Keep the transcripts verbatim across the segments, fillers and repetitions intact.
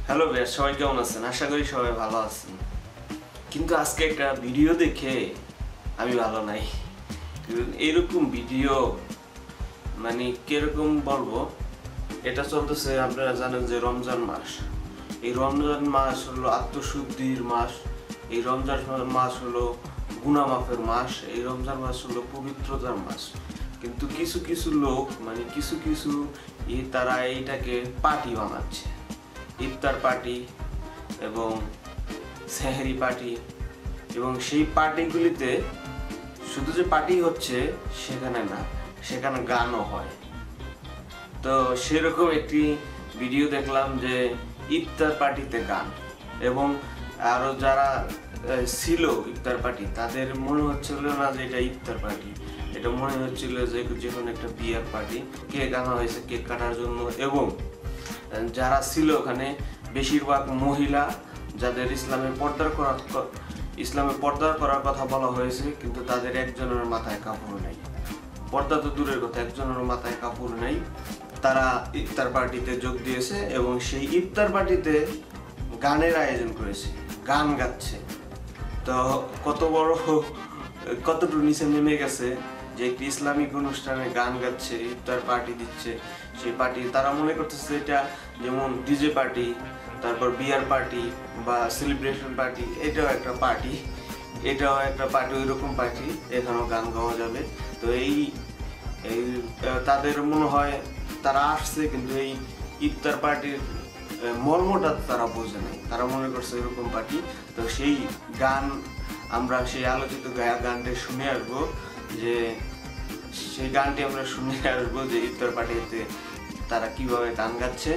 Hello বেশ, সবাই কেমন আছেন? আশা করি সবাই ভালো আছেন। কিন্তু আজকে একটা ভিডিও দেখে আমি ভালো নাই। এরকম ভিডিও মানে কিরকম বলবো, এটা চলতেছে, আপনারা জানেন যে রমজান মাস। এই রমজান মাস হলো আত্মশুদ্ধির মাস, এই রমজান মাস হলো গুনাহ মাফের মাস, এই রমজান মাস হলো পবিত্রতার মাস। কিন্তু কিছু কিছু লোক মানে কিছু কিছু তারা এইটাকে পার্টি বানাচ্ছে, ইফতার পার্টি এবং সেহরি পার্টি। এবং সেই পার্টিগুলিতে শুধু যে পার্টি হচ্ছে সেখানে না, সেখানে গানও হয়। তো সেরকম একটি ভিডিও দেখলাম যে ইফতার পার্টিতে গান, এবং আরো যারা ছিল ইফতার পার্টি তাদের মনে হচ্ছিল না যে এটা ইফতার পার্টি, এটা মনে হচ্ছিল যে যে কোনো একটা বিয়ার পার্টি। কেক আনা হয়েছে কেক কাটার জন্য, এবং যারা ছিল ওখানে বেশিরভাগ মহিলা, যাদের ইসলামে পর্দার করা ইসলামে পর্দার করার কথা বলা হয়েছে, কিন্তু তাদের একজনের মাথায় কাপড় নেই। পর্দা তো দূরের কথা, একজনের মাথায় কাপড় নেই। তারা ইফতার পার্টিতে যোগ দিয়েছে এবং সেই ইফতার পার্টিতে গানের আয়োজন করেছে, গান গাচ্ছে। তো কত বড় কতটুকু নিচে নেমে গেছে যে একটি ইসলামিক অনুষ্ঠানে গান গাচ্ছে, ইফতার পার্টি দিচ্ছে। সেই পার্টি তারা মনে করতেছে এটা যেমন ডিজে পার্টি, তারপর বিয়ার পার্টি বা সেলিব্রেশন পার্টি, এটাও একটা পার্টি, এটাও একটা পার্টি, ওই রকম পার্টি, এখানেও গান গাওয়া যাবে। তো এই এই তাদের মনে হয় তারা আসছে, কিন্তু এই ইফতার পার্টির মর্মটা তারা বোঝে নাই, তারা মনে করছে এরকম পার্টি। তো সেই গান আমরা সেই আলোচিত গানটি শুনে আসবো, যে সেই গানটি আমরা শুনে আসবো যে ইফতার পার্টিতে তারা কিভাবে গান গাচ্ছে।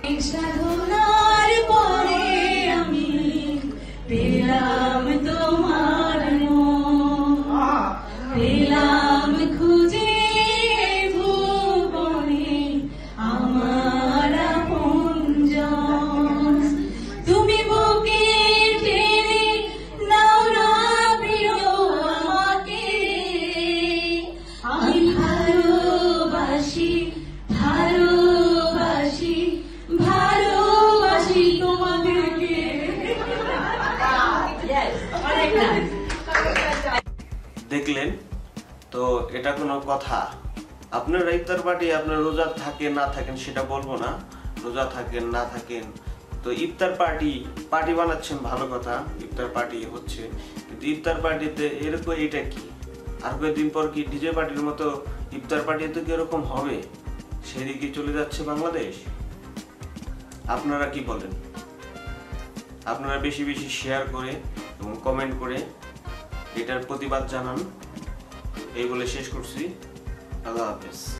সাধনার পরে আমি পেলাম তোমার নাম, পেলাম খুঁজে ভুবনে আমার আপনজন। তুমি বুকে টেনে নাও না প্রিয় আমাকে, আমি ভালোবাসি ভালোবাসি ভালোবাসি তোমাদেরকে। দেখলেন তো, এটা কোনো কথা? আপনার ইফতার পার্টি, আপনার রোজা থাকেন না থাকেন সেটা বলবো না, রোজা থাকেন না থাকেন, তো ইফতার পার্টি পার্টি বানাচ্ছেন ভালো কথা, ইফতার পার্টি হচ্ছে, কিন্তু ইফতার পার্টিতে এরকম এটা কি? আর কয়েকদিন পর কি ডিজে পার্টির মতো ইফতার পার্টি তো কি এরকম হবে? সেদিকে চলে যাচ্ছে বাংলাদেশ। আপনারা কি বলেন? আপনারা বেশি বেশি শেয়ার করে এবং কমেন্ট করে এটার প্রতিবাদ জানান। এই বলে শেষ করছি। আল্লাহ হাফেজ।